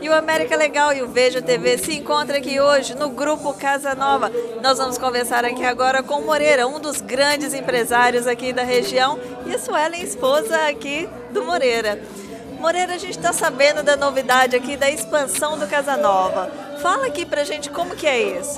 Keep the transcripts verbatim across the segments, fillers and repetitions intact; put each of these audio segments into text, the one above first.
E o América Legal e o Veja T V se encontram aqui hoje no Grupo Casa Nova. Nós vamos conversar aqui agora com o Moreira, um dos grandes empresários aqui da região, e a Suelen, esposa aqui do Moreira. Moreira, a gente está sabendo da novidade aqui, da expansão do Casa Nova. Fala aqui pra gente como que é isso.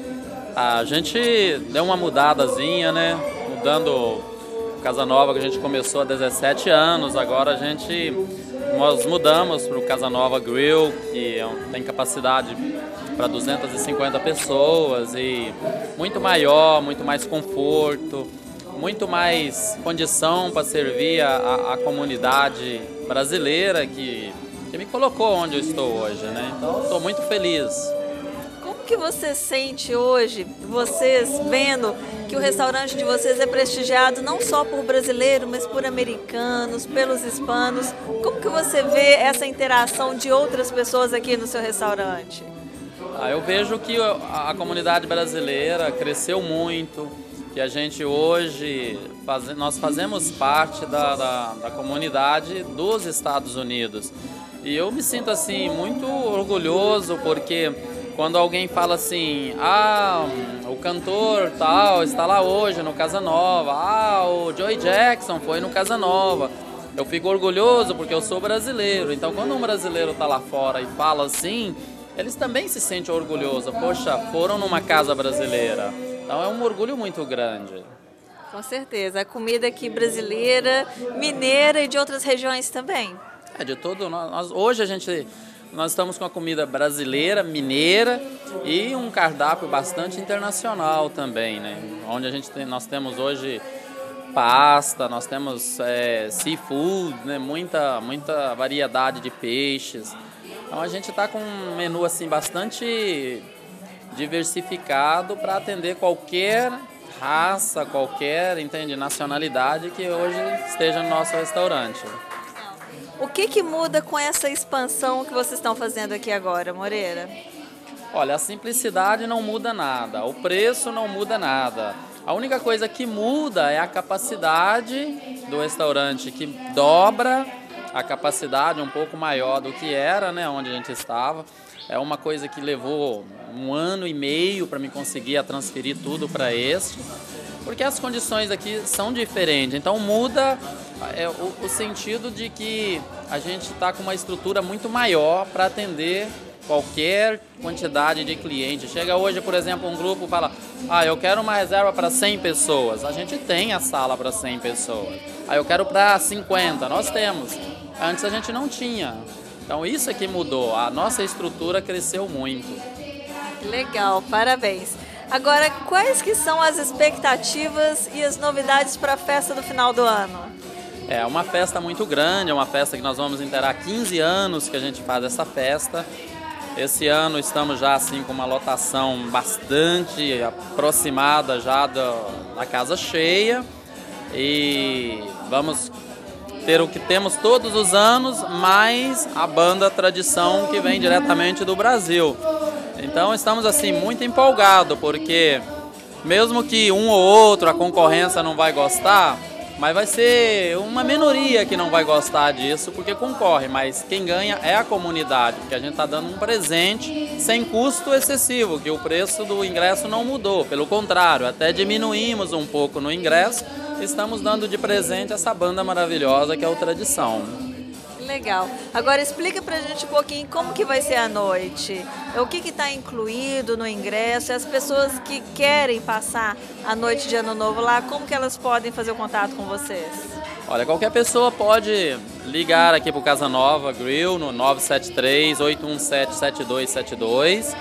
A gente deu uma mudadazinha, né? Mudando o Casa Nova, que a gente começou há dezessete anos, agora a gente... Nós mudamos para o Casa Nova Grill, que tem capacidade para duzentas e cinquenta pessoas e muito maior, muito mais conforto, muito mais condição para servir a, a comunidade brasileira que, que me colocou onde eu estou hoje, né? Então, estou muito feliz. Como que você sente hoje, vocês vendo que o restaurante de vocês é prestigiado não só por brasileiros, mas por americanos, pelos hispanos? Como que você vê essa interação de outras pessoas aqui no seu restaurante? Ah, eu vejo que a, a comunidade brasileira cresceu muito, que a gente hoje, faz, nós fazemos parte da, da, da comunidade dos Estados Unidos. E eu me sinto assim muito orgulhoso porque... Quando alguém fala assim, ah, o cantor tal está lá hoje no Casa Nova, ah, o Joey Jackson foi no Casa Nova, eu fico orgulhoso porque eu sou brasileiro. Então quando um brasileiro está lá fora e fala assim, eles também se sentem orgulhosos, poxa, foram numa casa brasileira. Então é um orgulho muito grande. Com certeza, a comida aqui brasileira, mineira e de outras regiões também. É, de todo, nós, hoje a gente... Nós estamos com a comida brasileira, mineira e um cardápio bastante internacional também, né? Onde a gente tem, nós temos hoje pasta, nós temos é, seafood, né? Muita, muita variedade de peixes. Então a gente está com um menu assim bastante diversificado para atender qualquer raça, qualquer, entende, nacionalidade que hoje esteja no nosso restaurante. O que que muda com essa expansão que vocês estão fazendo aqui agora, Moreira? Olha, a simplicidade não muda nada, o preço não muda nada. A única coisa que muda é a capacidade do restaurante, que dobra a capacidade um pouco maior do que era, né, onde a gente estava. É uma coisa que levou um ano e meio para me conseguir transferir tudo para este, porque as condições aqui são diferentes. Então muda é, o, o sentido de que a gente está com uma estrutura muito maior para atender qualquer quantidade de clientes. Chega hoje, por exemplo, um grupo e fala, ah, eu quero uma reserva para cem pessoas. A gente tem a sala para cem pessoas. Ah, eu quero para cinquenta. Nós temos. Antes a gente não tinha. Então isso é que mudou. A nossa estrutura cresceu muito. Legal, parabéns. Agora, quais que são as expectativas e as novidades para a festa do final do ano? É uma festa muito grande, é uma festa que nós vamos inteirar quinze anos que a gente faz essa festa. Esse ano estamos já assim com uma lotação bastante aproximada já da, da casa cheia e vamos ter o que temos todos os anos, mais a banda Tradição que vem diretamente do Brasil. Então estamos assim muito empolgados, porque mesmo que um ou outro a concorrência não vai gostar, mas vai ser uma minoria que não vai gostar disso, porque concorre, mas quem ganha é a comunidade, porque a gente está dando um presente sem custo excessivo, que o preço do ingresso não mudou, pelo contrário, até diminuímos um pouco no ingresso, estamos dando de presente essa banda maravilhosa que é o Tradição. Legal. Agora explica pra gente um pouquinho como que vai ser a noite, o que que está incluído no ingresso, e as pessoas que querem passar a noite de Ano Novo lá, como que elas podem fazer o contato com vocês? Olha, qualquer pessoa pode ligar aqui para o Casa Nova Grill no nove sete três, oito um sete, sete dois sete dois,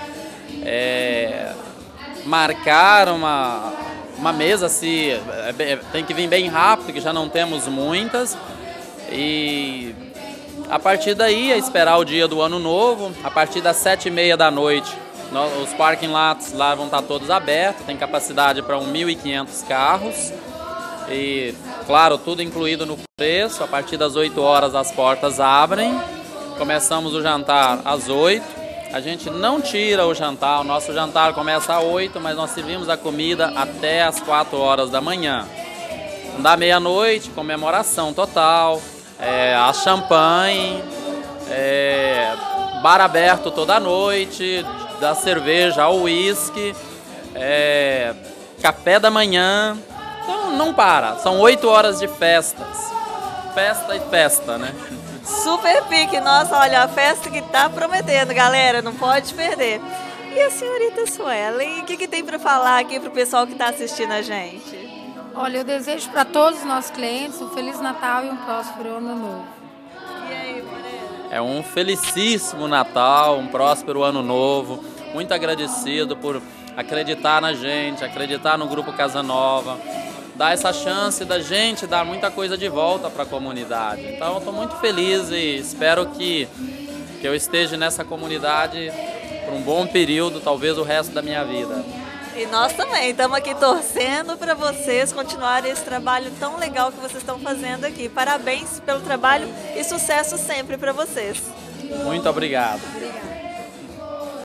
é, marcar uma, uma mesa, se, é, tem que vir bem rápido, que já não temos muitas, e... A partir daí é esperar o dia do Ano Novo, a partir das sete e meia da noite, os parking lots lá vão estar todos abertos, tem capacidade para mil e quinhentos carros e, claro, tudo incluído no preço. A partir das oito horas as portas abrem, começamos o jantar às oito, a gente não tira o jantar, o nosso jantar começa às oito, mas nós servimos a comida até às quatro horas da manhã. Da meia-noite, comemoração total. É, a champanhe, é, bar aberto toda noite, da cerveja ao uísque, é, café da manhã, então não para, são oito horas de festas, festa e festa, né? Super pique, nossa, olha, a festa que tá prometendo, galera, não pode perder. E a senhorita Suelen, o que, que tem para falar aqui pro pessoal que está assistindo a gente? Olha, eu desejo para todos os nossos clientes um Feliz Natal e um próspero Ano Novo. E aí, Moreira? É um felicíssimo Natal, um próspero Ano Novo, muito agradecido por acreditar na gente, acreditar no Grupo Casa Nova, dar essa chance da gente dar muita coisa de volta para a comunidade. Então eu estou muito feliz e espero que, que eu esteja nessa comunidade por um bom período, talvez o resto da minha vida. E nós também estamos aqui torcendo para vocês continuarem esse trabalho tão legal que vocês estão fazendo aqui. Parabéns pelo trabalho e sucesso sempre para vocês. Muito obrigado.